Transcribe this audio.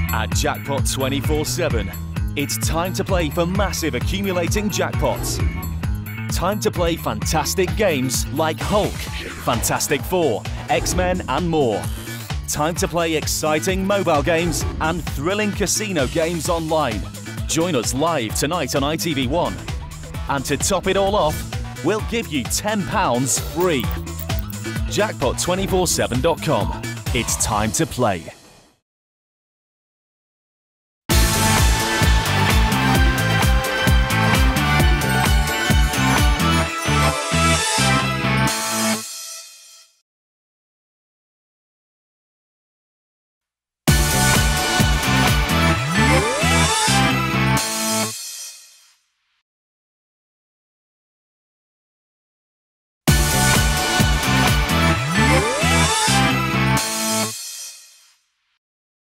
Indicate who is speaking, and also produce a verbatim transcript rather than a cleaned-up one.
Speaker 1: At Jackpot twenty-four seven, it's time to play for massive accumulating jackpots. Time to play fantastic games like Hulk, Fantastic Four, X-Men and more. Time to play exciting mobile games and thrilling casino games online. Join us live tonight on I T V one. And to top it all off, we'll give you ten pounds free. Jackpot two four seven dot com. It's time to play.